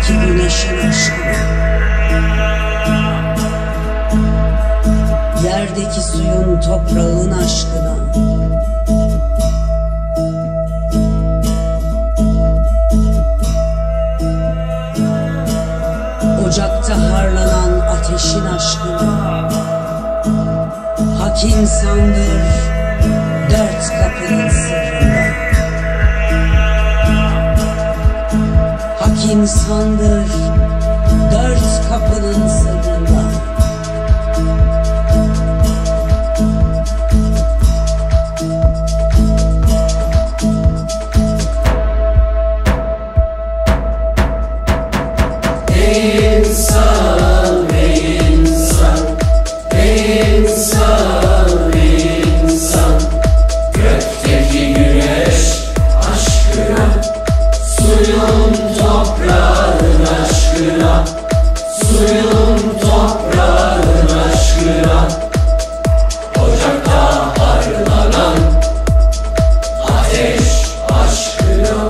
Gökteki güneşin aşkına, yerdeki suyun toprağın aşkına, ocakta harlanan ateşin aşkına. Hak insandır dört kapının sırrında. Hak insandır dört kapının sırrında. Ey insan, ey insan, ey insan, ey insan, gökteki güneş aşkına, suyun toprağın aşkına, suyun toprağın aşkına, ocakta harlanan ateş aşkına.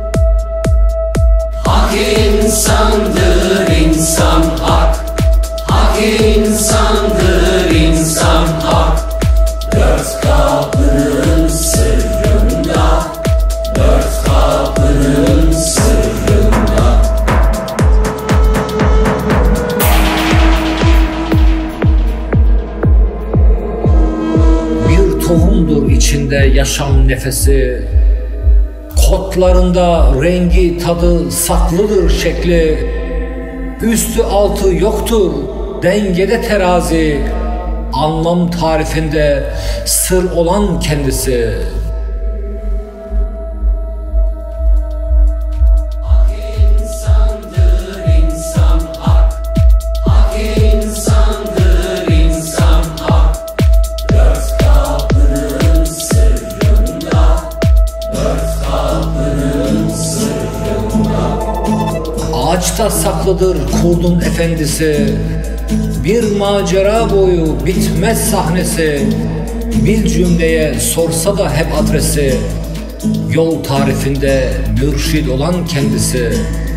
Hak insandır insan hak, hak insandır insan hak, dört kapının sırrında, dört kapının sırrında. Bir tohumdur içinde yaşam nefesi, kotlarında rengi tadı saklıdır şekli, üstü altı yoktur dengede terazi, anlam tarifinde sır olan kendisi. Hak insandır insan hak, hak insandır insan hak, dört kapının sırrında, dört kapının sırrında. Ağaçta saklıdır kurdun efendisi, bir macera boyu bitmez sahnesi, bir cümleye sorsa da hep adresi, yol tarifinde mürşid olan kendisi.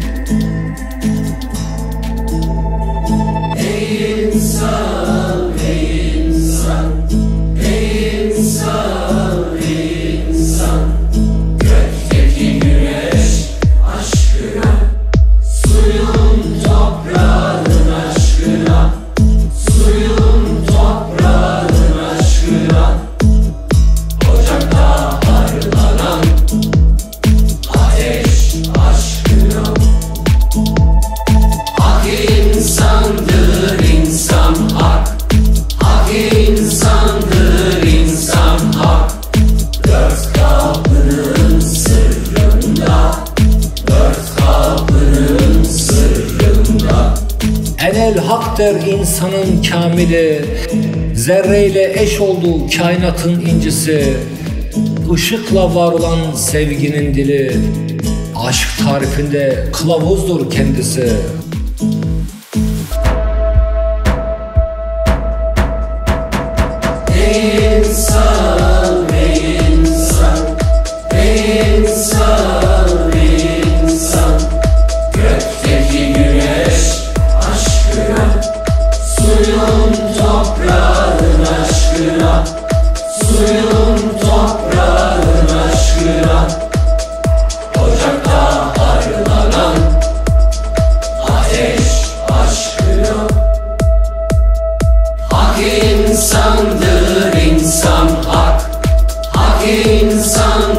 Ey insan, ey insan, ey insan, ey insan, gökteki güneş aşkına, suyun toprağın aşkına, suyun toprağın aşkına, ocakta harlanan ateş aşkına. Hak insandır insan hak, hak insandır insan hak, dört kapının sırrında, dört kapının sırrında. Enel hak der insanın kamili, zerreyle eş oldu kainatın incisi, ışıkla var olan sevginin dili, aşk tarifinde kılavuzdur kendisi. Ey insan, ey insan, ey insan, ey insan, gökteki güneş aşkına, suyun toprağın aşkına, suyun toprağın aşkına, ocakta harlanan ateş aşkına. Hak insandır insan hak, hak insandır